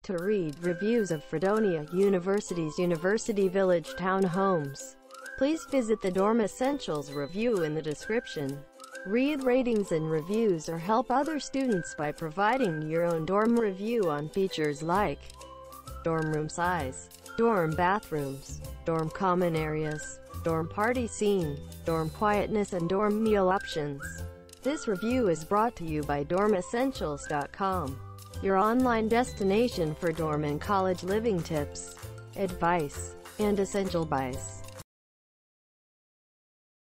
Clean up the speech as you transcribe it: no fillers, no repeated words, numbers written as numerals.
To read reviews of Fredonia University's University Village townhomes, please visit the Dorm Essentials review in the description. Read ratings and reviews or help other students by providing your own dorm review on features like dorm room size, dorm bathrooms, dorm common areas, dorm party scene, dorm quietness and dorm meal options. This review is brought to you by dormessentials.com, your online destination for dorm and college living tips, advice, and essential buys.